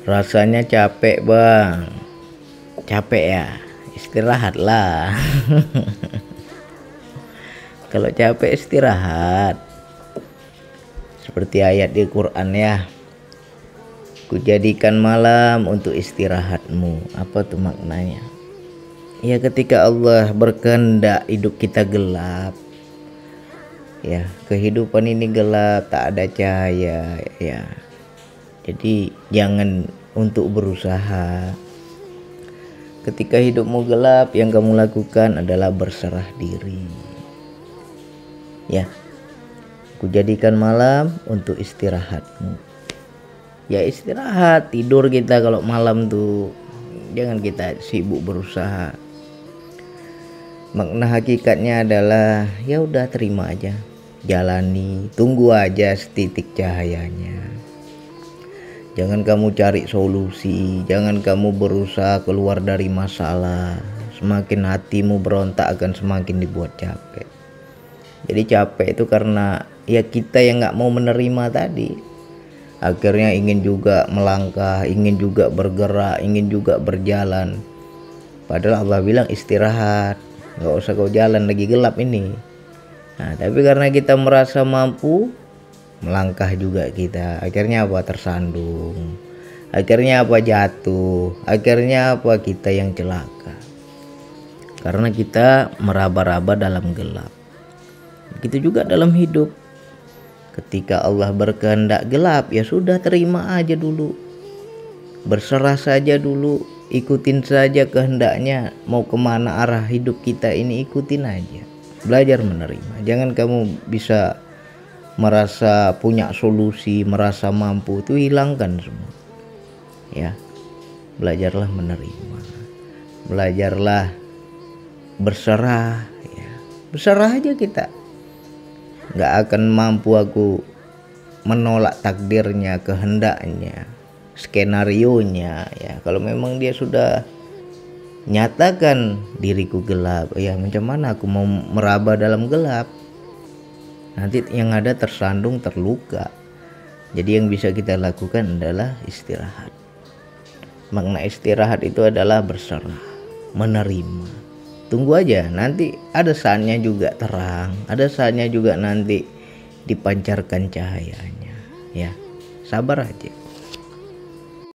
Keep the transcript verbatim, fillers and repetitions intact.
Rasanya capek bang, capek ya, istirahatlah. Kalau capek istirahat. Seperti ayat di Quran ya, kujadikan malam untuk istirahatmu. Apa tuh maknanya? Ya ketika Allah berkehendak hidup kita gelap, ya kehidupan ini gelap, tak ada cahaya ya. Jadi jangan untuk berusaha. Ketika hidupmu gelap, yang kamu lakukan adalah berserah diri. Ya, kujadikan malam untuk istirahatmu. Ya istirahat, tidur kita kalau malam tuh. Jangan kita sibuk berusaha. Makna hakikatnya adalah ya udah terima aja, jalani, tunggu aja setitik cahayanya. Jangan kamu cari solusi, jangan kamu berusaha keluar dari masalah. Semakin hatimu berontak akan semakin dibuat capek. Jadi capek itu karena ya kita yang nggak mau menerima tadi. Akhirnya ingin juga melangkah, ingin juga bergerak, ingin juga berjalan. Padahal Allah bilang istirahat, nggak usah kau jalan lagi gelap ini. Nah tapi karena kita merasa mampu, melangkah juga kita, akhirnya apa, tersandung, akhirnya apa, jatuh, akhirnya apa, kita yang celaka karena kita meraba-raba dalam gelap. Begitu juga dalam hidup, ketika Allah berkehendak gelap ya sudah terima aja dulu, berserah saja dulu, ikutin saja kehendaknya. Mau kemana arah hidup kita ini, ikutin aja, belajar menerima. Jangan kamu bisa merasa punya solusi, merasa mampu, itu hilangkan semua ya. Belajarlah menerima, belajarlah berserah ya. Berserah aja kita, nggak akan mampu aku menolak takdirnya, kehendaknya, skenarionya ya. Kalau memang dia sudah nyatakan diriku gelap, ya macam mana aku mau meraba dalam gelap? Nanti yang ada tersandung, terluka. Jadi yang bisa kita lakukan adalah istirahat. Makna istirahat itu adalah berserah, menerima. Tunggu aja, nanti ada saatnya juga terang, ada saatnya juga nanti dipancarkan cahayanya ya. Sabar aja.